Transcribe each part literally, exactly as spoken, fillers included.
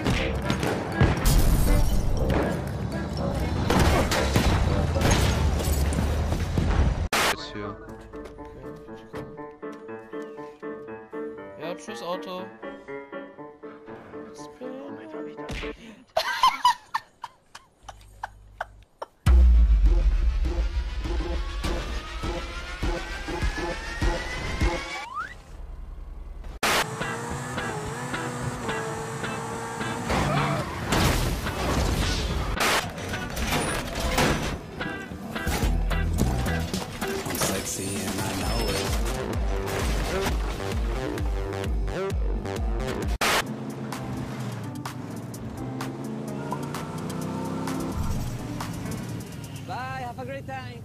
Hier. Okay, ich komm. Ja, tschüss Auto. Moment, hab ich das verdient? Bye, have a great time.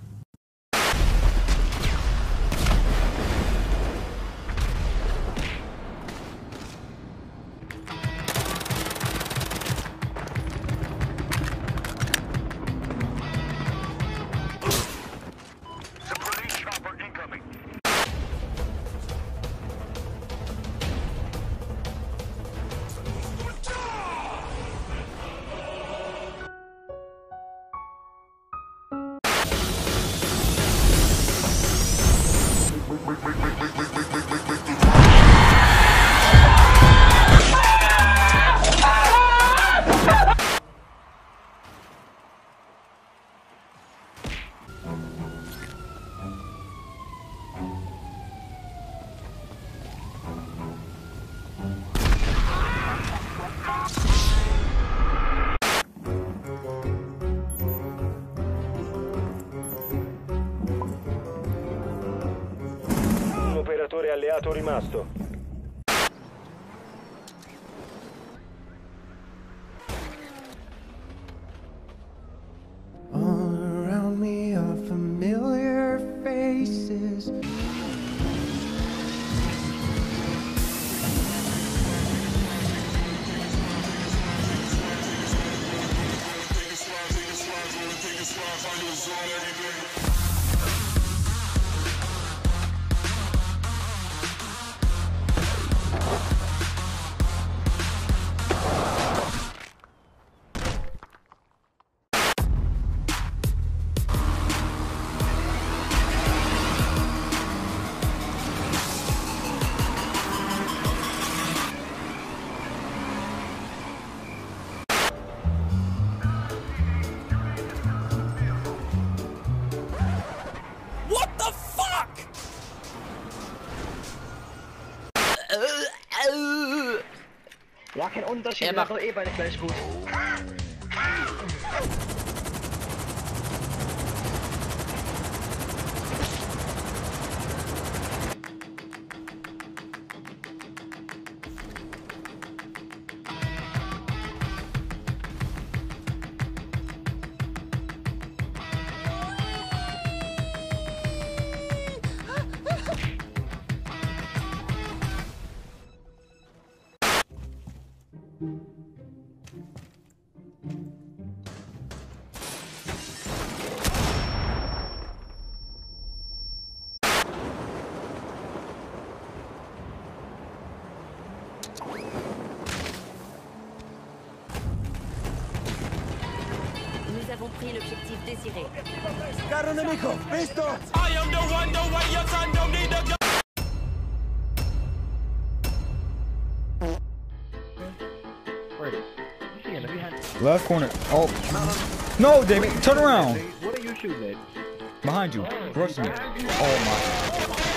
The police chopper incoming. Un operatore alleato rimasto. All around me are familiar faces. What the fuck? Ja, kein Unterschied, Er wir machen macht- doch eh beide gleich gut. Nous avons pris l'objectif désiré. Caro nemico, visto? I am the one, the way your son don't need a gun. Left corner. Oh. No, David. Turn around. What are you shooting at? Behind you. Rushing me. Oh my.